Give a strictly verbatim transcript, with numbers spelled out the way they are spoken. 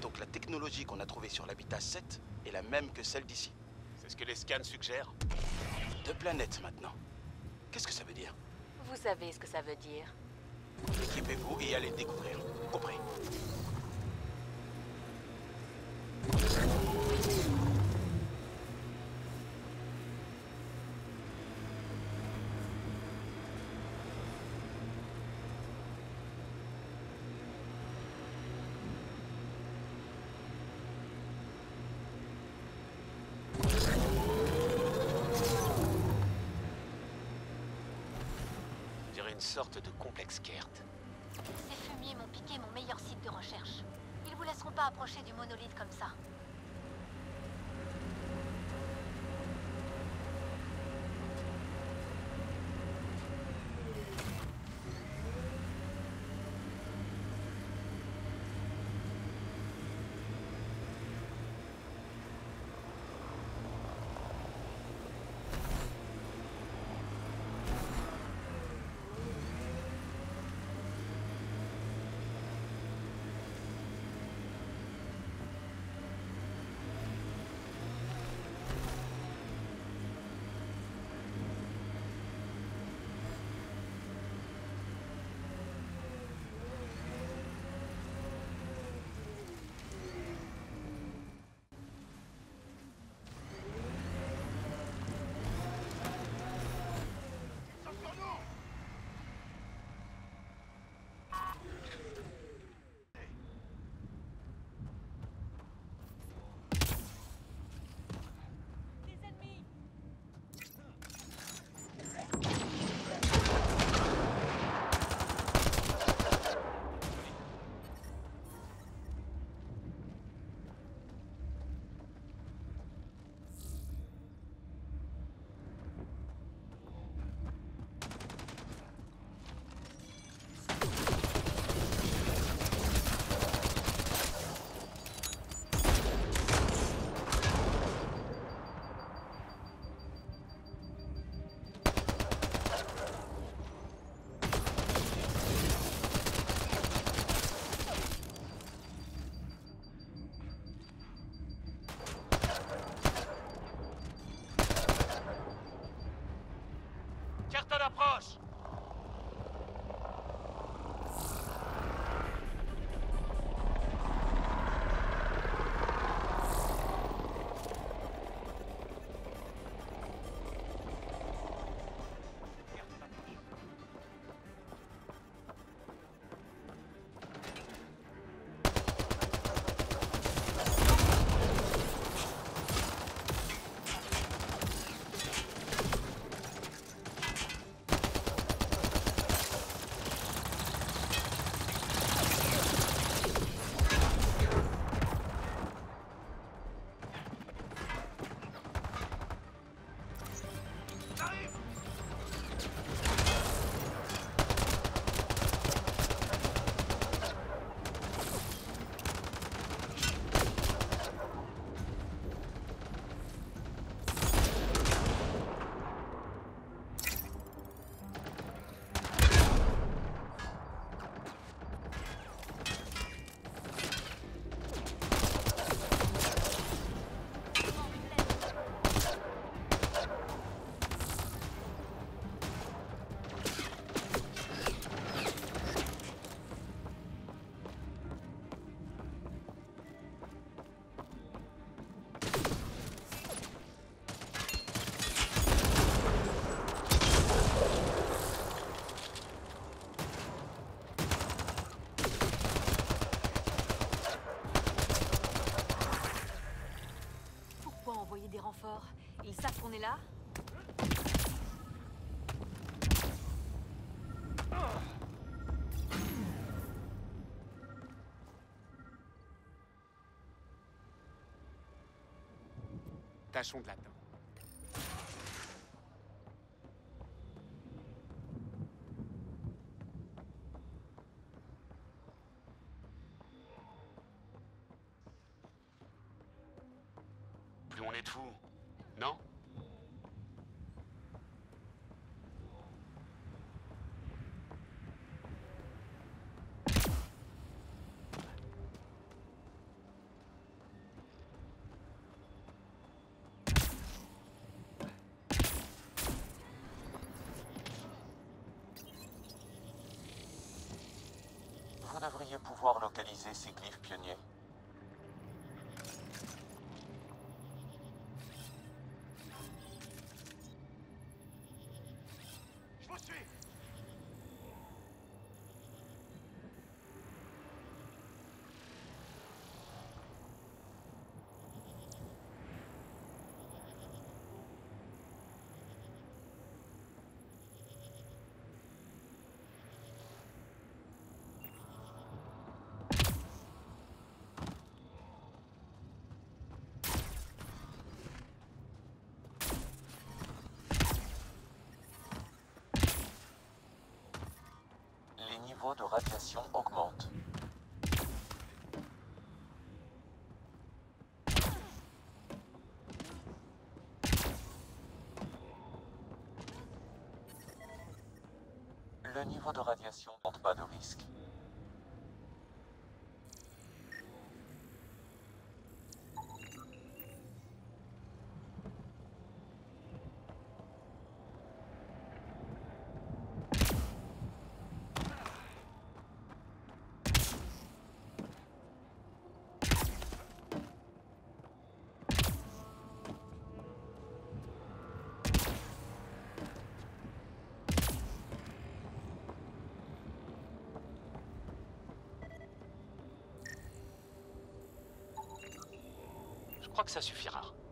Donc la technologie qu'on a trouvée sur l'habitat sept est la même que celle d'ici. C'est ce que les scans suggèrent. Deux planètes maintenant. Qu'est-ce que ça veut dire? Vous savez ce que ça veut dire. Équipez-vous et allez le découvrir. Compris. On dirait une sorte de complexe Kert. Ces fumiers m'ont piqué mon meilleur site de recherche. Ils vous laisseront pas approcher du monolithe comme ça. Carton approche! Des renforts. Ils savent qu'on est là? Tâchons de l'atteindre. Plus on est de fous, non? devriez pouvoir localiser ces glyphes pionniers. Je vous suis. Les niveaux de radiation augmentent. Le niveau de radiation n'entre pas de risque. Je crois que ça suffira.